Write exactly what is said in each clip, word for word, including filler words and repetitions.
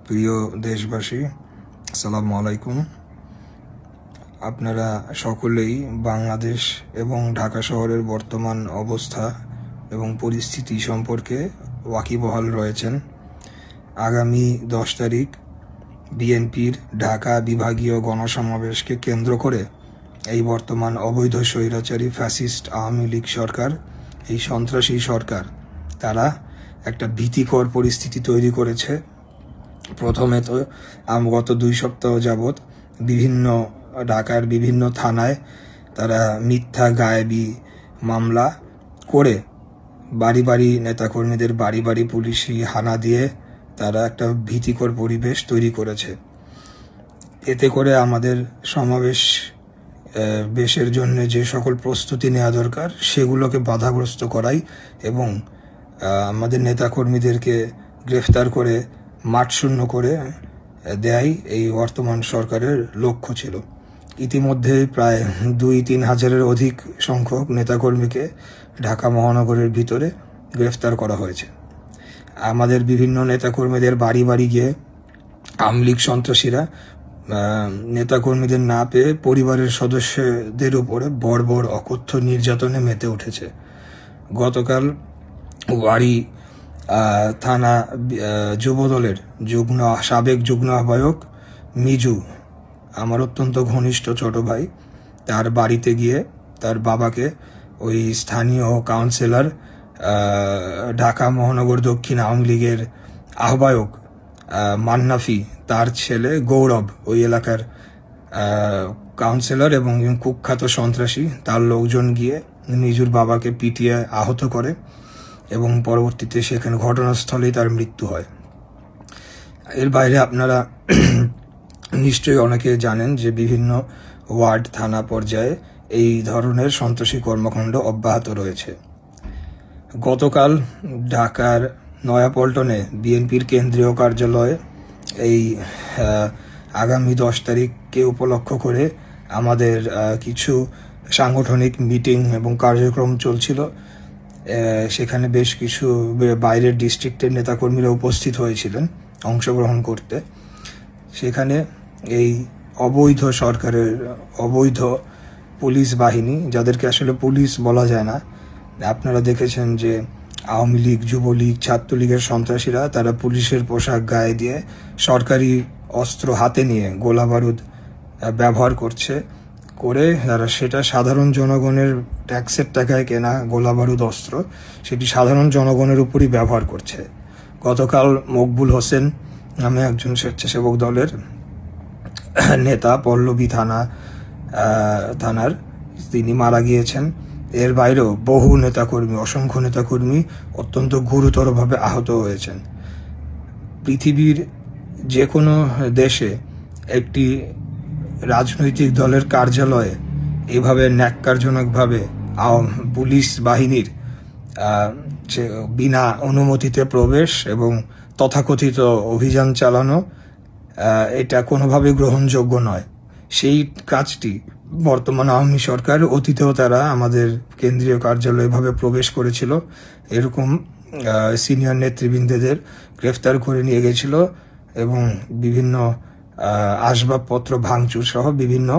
প্রিয় দেশবাসী, আসসালামু আলাইকুম। আপনারা সকলেই বাংলাদেশ এবং ঢাকা শহরের বর্তমান অবস্থা এবং পরিস্থিতি সম্পর্কে ওয়াকিবহাল রয়েছেন। আগামী দশ তারিখ বিএনপির ঢাকা বিভাগীয় গণসমাবেশকে কেন্দ্র করে এই বর্তমান অবৈধ স্বৈরাচারী ফ্যাসিস্ট আওয়ামী লীগ সরকার, এই সন্ত্রাসী সরকার, তারা একটা ভীতিকর পরিস্থিতি তৈরি করেছে। প্রথমে তো গত দুই সপ্তাহ যাবৎ বিভিন্ন ঢাকার বিভিন্ন থানায় তারা মিথ্যা গায়েবী মামলা করে বাড়ি বাড়ি নেতাকর্মীদের বাড়ি বাড়ি পুলিশি হানা দিয়ে তারা একটা ভীতিকর পরিবেশ তৈরি করেছে। এতে করে আমাদের সমাবেশ বেশের জন্য যে সকল প্রস্তুতি নেওয়া দরকার সেগুলোকে বাধাগ্রস্ত করাই এবং আমাদের নেতাকর্মীদেরকে গ্রেফতার করে মাঠ শূন্য করে দেয়াই এই বর্তমান সরকারের লক্ষ্য ছিল। ইতিমধ্যে প্রায় দুই তিন হাজারের অধিক সংখ্যক নেতাকর্মীকে ঢাকা মহানগরের ভিতরে গ্রেফতার করা হয়েছে। আমাদের বিভিন্ন নেতাকর্মীদের বাড়ি বাড়ি গিয়ে আওয়ামী লীগ সন্ত্রাসীরা নেতাকর্মীদের না পেয়ে পরিবারের সদস্যদের উপরে বর্বর অকথ্য নির্যাতনে মেতে উঠেছে। গতকাল ওয়ারী থানা যুবদলের যুগ্ম সাবেক যুগ্ম আহ্বায়ক মিজু, আমার অত্যন্ত ঘনিষ্ঠ ছোট ভাই, তার বাড়িতে গিয়ে তার বাবাকে ওই স্থানীয় কাউন্সিলর, ঢাকা মহানগর দক্ষিণ আওয়ামী লীগের আহ্বায়ক মান্নাফি, তার ছেলে গৌরব, ওই এলাকার কাউন্সিলর এবং কুখ্যাত সন্ত্রাসী, তার লোকজন গিয়ে মিজুর বাবাকে পিটিয়ে আহত করে এবং পরবর্তীতে সেখানে ঘটনাস্থলেই তার মৃত্যু হয়। এর বাইরে আপনারা নিশ্চয়ই অনেকে জানেন যে বিভিন্ন ওয়ার্ড থানা পর্যায়ে এই ধরনের সন্ত্রাসী কর্মকাণ্ড অব্যাহত রয়েছে। গতকাল ঢাকার নয়াপল্টনে বিএনপির কেন্দ্রীয় কার্যালয়ে এই আগামী দশ তারিখকে উপলক্ষ করে আমাদের কিছু সাংগঠনিক মিটিং এবং কার্যক্রম চলছিল। সেখানে বেশ কিছু বাইরের ডিস্ট্রিক্টের নেতাকর্মীরা উপস্থিত হয়েছিলেন অংশগ্রহণ করতে। সেখানে এই অবৈধ সরকারের অবৈধ পুলিশ বাহিনী, যাদেরকে আসলে পুলিশ বলা যায় না, আপনারা দেখেছেন যে আওয়ামী লীগ, যুবলীগ, ছাত্রলীগের সন্ত্রাসীরা তারা পুলিশের পোশাক গায়ে দিয়ে সরকারি অস্ত্র হাতে নিয়ে গোলা বারুদ ব্যবহার করছে করে তারা সেটা সাধারণ জনগণের ট্যাক্সের টাকায় কেনা গোলা বারুদ অস্ত্র সেটি সাধারণ জনগণের উপরই ব্যবহার করছে। গতকাল মকবুল হোসেন নামে একজন স্বেচ্ছাসেবক দলের নেতা পল্লবী থানা থানার তিনি মারা গিয়েছেন। এর বাইরেও বহু নেতাকর্মী, অসংখ্য নেতাকর্মী অত্যন্ত গুরুতরভাবে আহত হয়েছেন। পৃথিবীর যে কোনো দেশে একটি রাজনৈতিক দলের কার্যালয়ে এভাবে ন্যাক্কারজনকভাবে পুলিশ বাহিনীর বিনা অনুমতিতে প্রবেশ এবং তথাকথিত অভিযান চালানো, এটা কোনোভাবে গ্রহণযোগ্য নয়। সেই কাজটি বর্তমান আওয়ামী সরকার, অতীতেও তারা আমাদের কেন্দ্রীয় কার্যালয়ে এভাবে প্রবেশ করেছিল, এরকম সিনিয়র নেতৃবৃন্দদের গ্রেফতার করে নিয়ে গেছিল এবং বিভিন্ন আসবাবপত্র ভাঙচুর সহ বিভিন্ন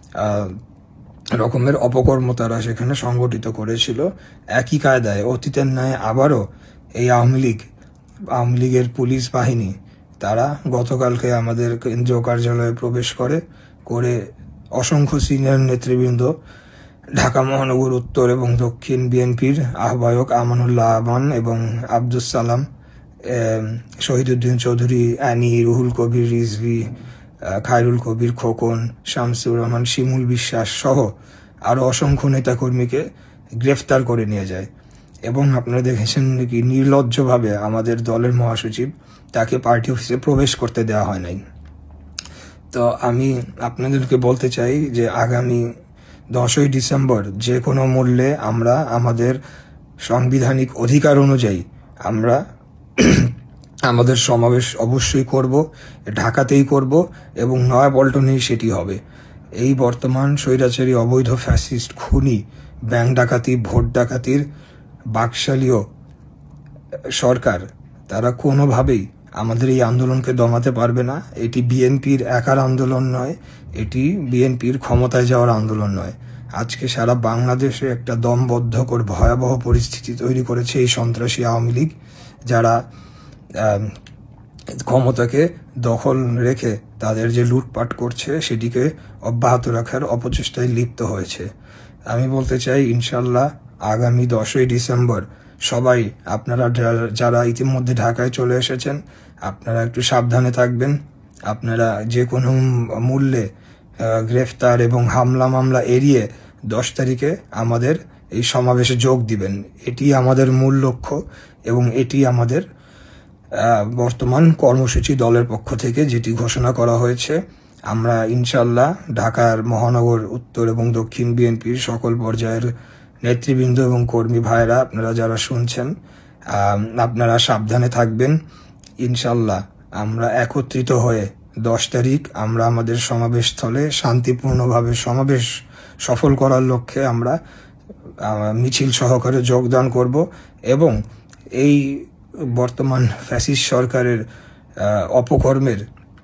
রকমের অপকর্ম তারা সেখানে সংগঠিত করেছিল। একই কায়দায় অতীতের ন্যায় আবারও এই আওয়ামী লীগ আওয়ামী লীগের পুলিশ বাহিনী তারা গতকালকে আমাদের কেন্দ্রীয় কার্যালয়ে প্রবেশ করে করে অসংখ্য সিনিয়র নেতৃবৃন্দ, ঢাকা মহানগর উত্তর এবং দক্ষিণ বিএনপির আহ্বায়ক আমানুল্লাহ আমান এবং আব্দুস সালাম, শহীদুদ্দিন চৌধুরী, অ্যানি, রুহুল কবির রিজভী, খায়রুল কবির খোকন, শামসুর রহমান, শিমুল বিশ্বাস সহ আরও অসংখ্য নেতাকর্মীকে গ্রেফতার করে নিয়ে যায় এবং আপনারা দেখেছেন কি নির্লজ্জভাবে আমাদের দলের মহাসচিব, তাকে পার্টি অফিসে প্রবেশ করতে দেওয়া হয় নাই। তো আমি আপনাদেরকে বলতে চাই যে আগামী দশই ডিসেম্বর যে কোনো মূল্যে আমরা আমাদের সাংবিধানিক অধিকার অনুযায়ী আমরা আমাদের সমাবেশ অবশ্যই করব, ঢাকাতেই করব এবং নয়াপল্টনেই সেটি হবে। এই বর্তমান স্বৈরাচারী অবৈধ ফ্যাসিস্ট খুনি ব্যাংক ডাকাতি, ভোট ডাকাতির বাকশালীয় সরকার তারা কোনোভাবেই আমাদের এই আন্দোলনকে দমাতে পারবে না। এটি বিএনপির একার আন্দোলন নয়, এটি বিএনপির ক্ষমতায় যাওয়ার আন্দোলন নয়। আজকে সারা বাংলাদেশে একটা দমবদ্ধকর ভয়াবহ পরিস্থিতি তৈরি করেছে এই সন্ত্রাসী আওয়ামী লীগ, যারা ক্ষমতাকে দখল রেখে তাদের যে লুটপাট করছে সেটিকে অব্যাহত রাখার অপচেষ্টায় লিপ্ত হয়েছে। আমি বলতে চাই, ইনশাল্লাহ আগামী দশই ডিসেম্বর সবাই আপনারা যারা ইতিমধ্যে ঢাকায় চলে এসেছেন, আপনারা একটু সাবধানে থাকবেন। আপনারা যে কোনো মূল্যে গ্রেফতার এবং হামলা মামলা এড়িয়ে দশ তারিখে আমাদের এই সমাবেশে যোগ দিবেন। এটি আমাদের মূল লক্ষ্য এবং এটি আমাদের বর্তমান কর্মসূচি দলের পক্ষ থেকে যেটি ঘোষণা করা হয়েছে। আমরা ইনশাল্লাহ ঢাকার মহানগর উত্তর এবং দক্ষিণ বিএনপির সকল পর্যায়ের নেতৃবৃন্দ এবং কর্মী ভাইরা, আপনারা যারা শুনছেন, আপনারা সাবধানে থাকবেন। ইনশাল্লাহ আমরা একত্রিত হয়ে দশ তারিখ আমরা আমাদের সমাবেশ স্থলে শান্তিপূর্ণভাবে সমাবেশ সফল করার লক্ষ্যে আমরা মিছিল সহকারে যোগদান করব এবং এই বর্তমান ফ্যাসিস্ট সরকারের অপকর্মের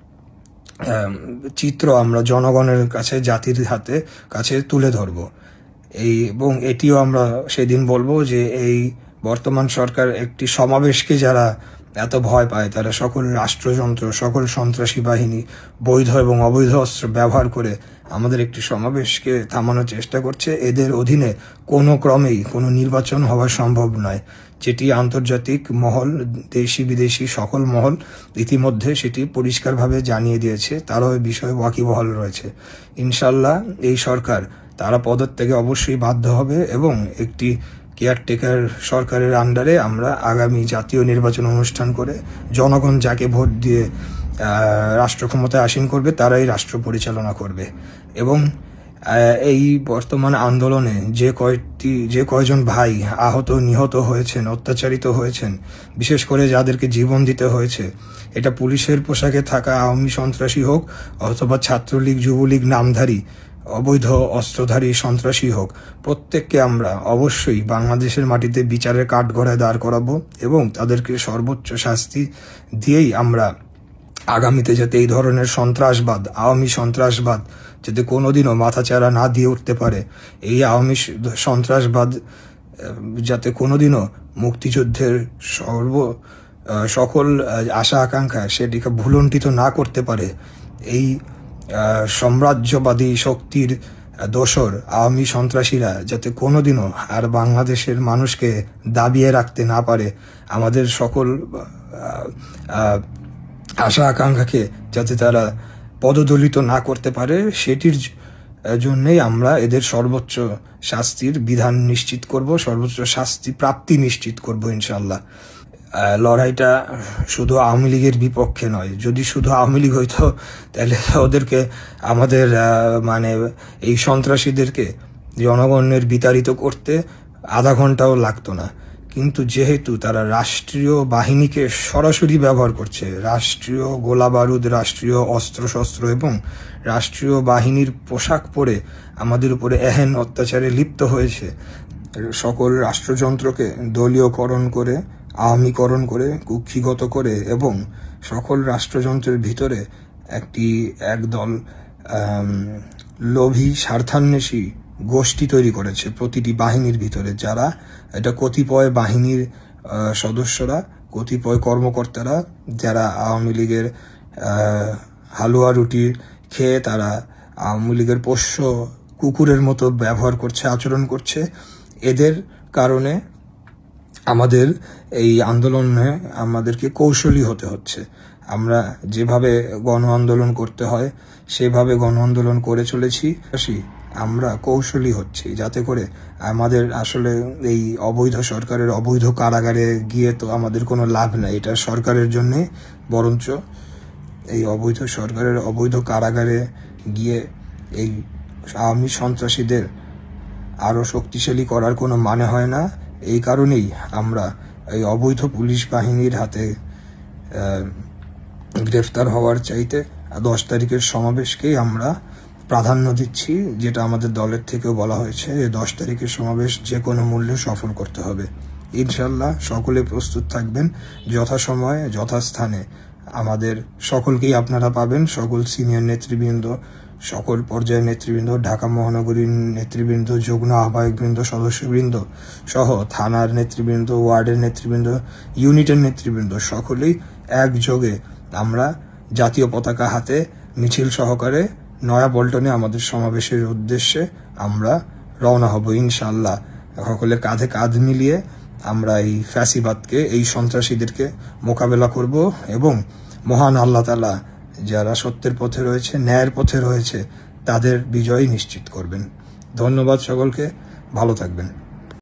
চিত্র আমরা জনগণের কাছে, জাতির হাতে কাছে তুলে ধরব। এই এবং এটিও আমরা সেদিন বলবো যে এই বর্তমান সরকার একটি সমাবেশকে যারা এত ভয় পায়, তারা সকল রাষ্ট্রযন্ত্র, সকল সন্ত্রাসী বাহিনী, বৈধ এবং অবৈধ অস্ত্র ব্যবহার করে আমাদের একটি সমাবেশকে থামানোর চেষ্টা করছে। এদের অধীনে কোনো ক্রমেই কোনো নির্বাচন হওয়া সম্ভব নয়, যেটি আন্তর্জাতিক মহল, দেশি বিদেশি সকল মহল ইতিমধ্যে সেটি পরিষ্কারভাবে জানিয়ে দিয়েছে। তারাও এই বিষয়ে ওয়াকিবহাল রয়েছে। ইনশাল্লাহ এই সরকার তারা পদত্যাগে অবশ্যই বাধ্য হবে এবং একটি কেয়ারটেকার সরকারের আন্ডারে আমরা আগামী জাতীয় নির্বাচন অনুষ্ঠান করে জনগণ যাকে ভোট দিয়ে রাষ্ট্র ক্ষমতায় আসীন করবে তারাই রাষ্ট্র পরিচালনা করবে। এবং এই বর্তমান আন্দোলনে যে কয়েকটি যে কয়জন ভাই আহত নিহত হয়েছেন, অত্যাচারিত হয়েছেন, বিশেষ করে যাদেরকে জীবন দিতে হয়েছে, এটা পুলিশের পোশাকে থাকা আওয়ামী সন্ত্রাসী হোক অথবা ছাত্রলীগ, যুবলীগ নামধারী অবৈধ অস্ত্রধারী সন্ত্রাসী হোক, প্রত্যেককে আমরা অবশ্যই বাংলাদেশের মাটিতে বিচারের কাঠগড়ায় দাঁড় করাবো এবং তাদেরকে সর্বোচ্চ শাস্তি দিয়েই আমরা আগামীতে যাতে এই ধরনের সন্ত্রাসবাদ, আওয়ামী সন্ত্রাসবাদ যাতে কোনোদিনও মাথাচাড়া না দিয়ে উঠতে পারে, এই আওয়ামী সন্ত্রাসবাদ যাতে কোনোদিনও মুক্তিযুদ্ধের সর্ব সকল আশা আকাঙ্ক্ষা সেটিকে ভুলণ্ঠিত না করতে পারে, এই সাম্রাজ্যবাদী শক্তির দোসর আওয়ামী সন্ত্রাসীরা যাতে কোনোদিনও আর বাংলাদেশের মানুষকে দাবিয়ে রাখতে না পারে, আমাদের সকল আশা আকাঙ্ক্ষাকে যাতে তারা পদদলিত না করতে পারে, সেটির জন্যই আমরা এদের সর্বোচ্চ শাস্তির বিধান নিশ্চিত করব, সর্বোচ্চ শাস্তি প্রাপ্তি নিশ্চিত করব ইনশাল্লাহ। লড়াইটা শুধু আওয়ামী লীগের বিপক্ষে নয়। যদি শুধু আওয়ামী লীগ হইতো তাহলে ওদেরকে আমাদের মানে এই সন্ত্রাসীদেরকে জনগণের বিতাড়িত করতে আধা ঘন্টাও লাগতো না। কিন্তু যেহেতু তারা রাষ্ট্রীয় বাহিনীকে সরাসরি ব্যবহার করছে, রাষ্ট্রীয় গোলা বারুদ, রাষ্ট্রীয় অস্ত্রশস্ত্র এবং রাষ্ট্রীয় বাহিনীর পোশাক পরে আমাদের উপরে এহেন অত্যাচারে লিপ্ত হয়েছে, সকল রাষ্ট্রযন্ত্রকে দলীয়করণ করে, আওয়ামীকরণ করে, কুক্ষিগত করে এবং সকল রাষ্ট্রযন্ত্রের ভিতরে একটি একদল লোভী স্বার্থান্বেষী গোষ্ঠী তৈরি করেছে প্রতিটি বাহিনীর ভিতরে, যারা এটা কতিপয় বাহিনীর সদস্যরা, কতিপয় কর্মকর্তারা যারা আওয়ামী লীগের হালুয়া রুটি খেয়ে তারা আওয়ামী লীগের পোষ্য কুকুরের মতো ব্যবহার করছে, আচরণ করছে। এদের কারণে আমাদের এই আন্দোলনে আমাদেরকে কৌশলী হতে হচ্ছে। আমরা যেভাবে গণ আন্দোলন করতে হয় সেভাবে গণ আন্দোলন করে চলেছি, আমরা কৌশলী হচ্ছি যাতে করে আমাদের আসলে এই অবৈধ সরকারের অবৈধ কারাগারে গিয়ে তো আমাদের কোনো লাভ নাই, এটা সরকারের জন্যে, বরঞ্চ এই অবৈধ সরকারের অবৈধ কারাগারে গিয়ে এই আওয়ামী সন্ত্রাসীদের আরও শক্তিশালী করার কোনো মানে হয় না। এই কারণেই আমরা এই অবৈধ পুলিশ বাহিনীর হাতে গ্রেফতার হওয়ার চাইতে দশ তারিখের সমাবেশকেই আমরা প্রাধান্য দিচ্ছি, যেটা আমাদের দলের থেকেও বলা হয়েছে যে দশ তারিখের সমাবেশ যে কোনো মূল্যে সফল করতে হবে। ইনশাল্লাহ সকলে প্রস্তুত থাকবেন, যথাসময়ে যথাস্থানে আমাদের সকলকেই আপনারা পাবেন, সকল সিনিয়র নেতৃবৃন্দ, সকল পর্যায়ের নেতৃবৃন্দ, ঢাকা মহানগরীর নেতৃবৃন্দ, যুগ্ম আহ্বায়কবৃন্দ, সদস্যবৃন্দ সহ থানার নেতৃবৃন্দ, ওয়ার্ডের নেতৃবৃন্দ, ইউনিটের নেতৃবৃন্দ সকলেই একযোগে আমরা জাতীয় পতাকা হাতে মিছিল সহকারে নয়াপল্টনে আমাদের সমাবেশের উদ্দেশ্যে আমরা রওনা হব ইনশাআল্লাহ। সকলে কাঁধে কাঁধ মিলিয়ে আমরা এই ফ্যাসিবাদকে, এই সন্ত্রাসীদেরকে মোকাবেলা করব এবং মহান আল্লাহ তাআলা যারা সত্যের পথে রয়েছে, ন্যায়ের পথে রয়েছে, তাদের বিজয় নিশ্চিত করবেন। ধন্যবাদ সকলকে, ভালো থাকবেন।